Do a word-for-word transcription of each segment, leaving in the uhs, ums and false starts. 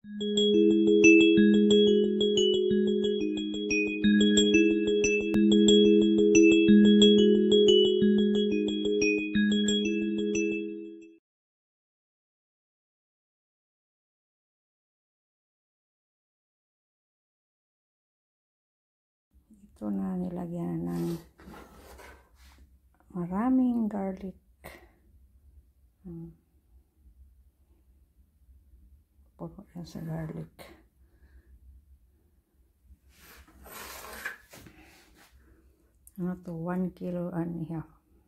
Ito na nilagyan ng maraming garlic. Hmm. Puro yan sa garlic. Ano to? One kilo and a half.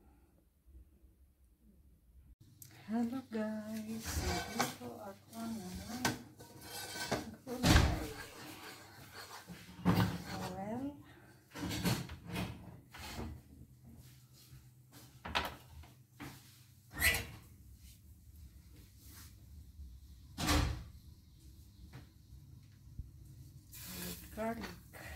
Hello guys! Dito ako na gulay. Well, garlic.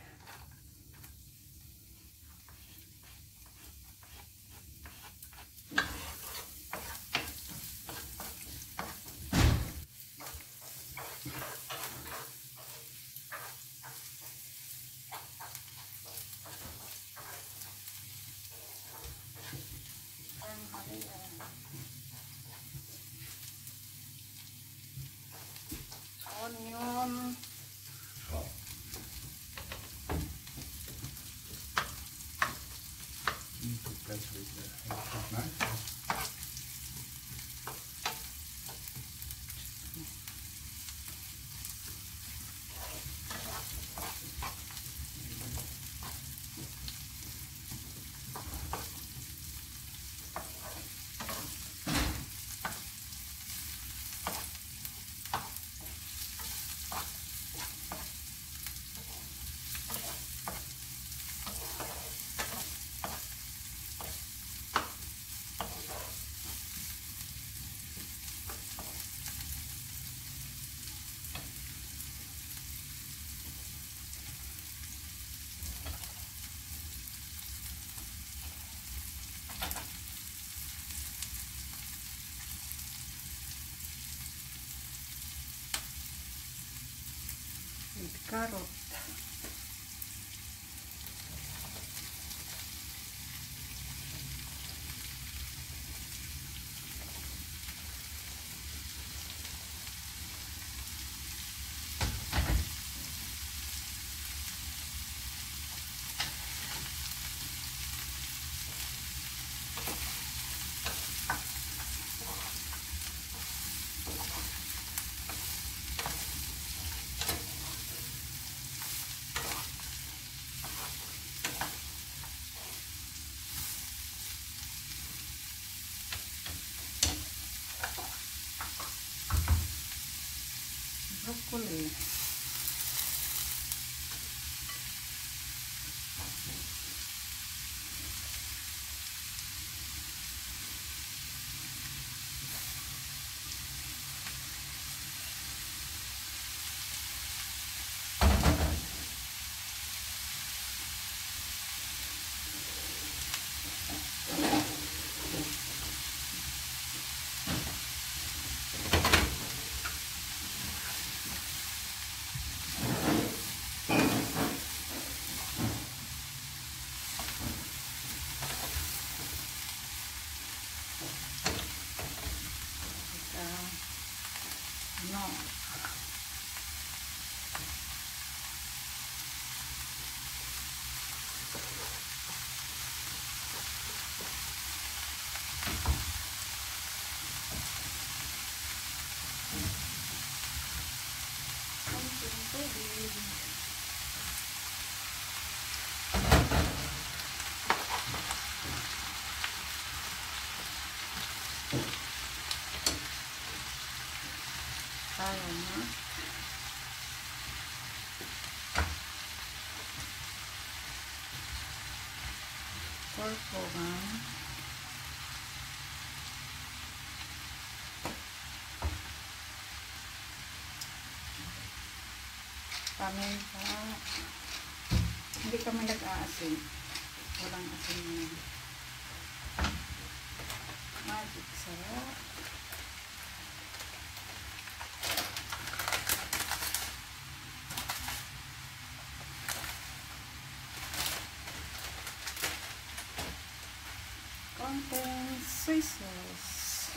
Onion. That's nice. With carrot. Broccoli. No. Kaya na. Pork paminta. Hindi kami nag-aasin. Walang asin yun. Magic sarap. soy sauce.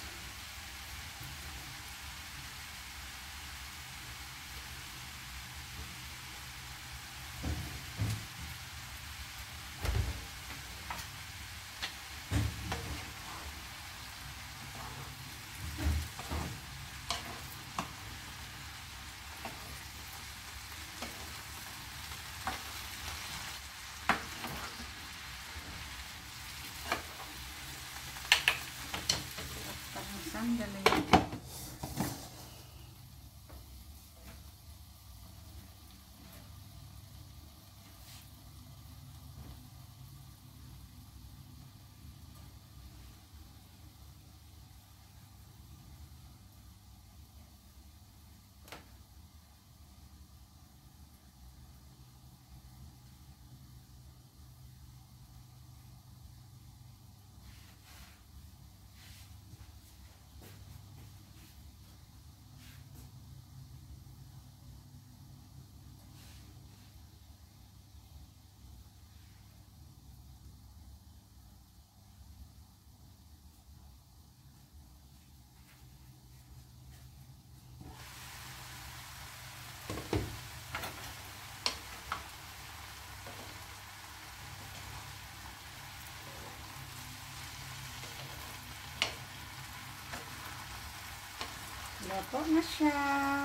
Sandali. Luto na siya.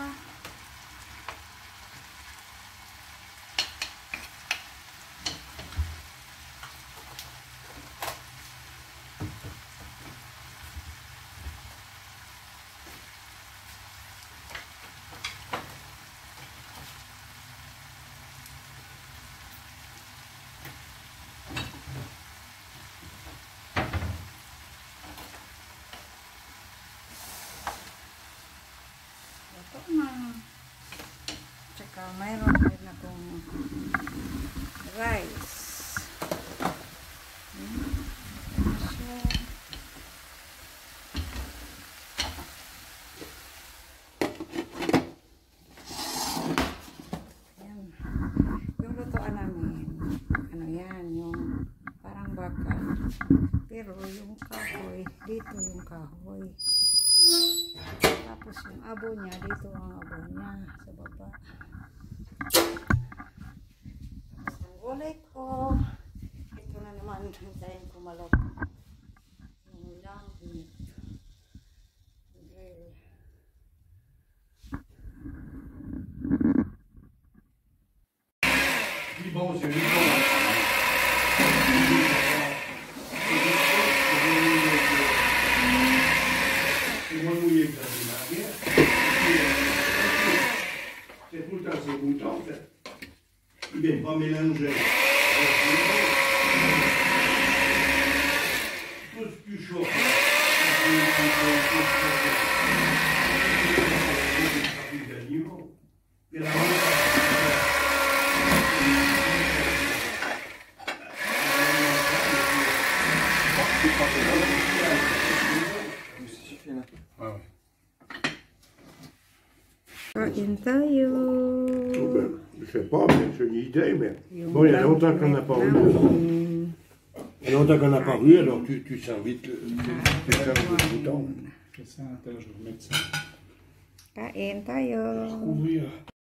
Ito na. Tsaka mayroon din akong rice. Hmm. Ito siya. Yan. Yung lutoan namin, ano yan, yung parang baka. Pero yung kahoy, dito yung kahoy. Tapos yung abo niya, dito ang abo niya sa baba. Tapos ang gulay ko, ito na naman, hintayin ko malok. Yung langit. Grill. Di bon, c'est du bon. C'est moins mouillé que la démarrière. C'est tout le temps ces boutons, en fait. Ils viennent pas mélanger. Tout ce plus chaud. Et la Kain tayo. Oh ben, je sais pas, mais c'est une idée, mais bon, il y a longtemps qu'on n'a pas eu. Il y a longtemps qu'on n'a pas eu, alors tu, tu sens vite le, tu, tu sens le bouton. c'est ça, attends, je vais remettre ça. Kain tayo. Ouvrir.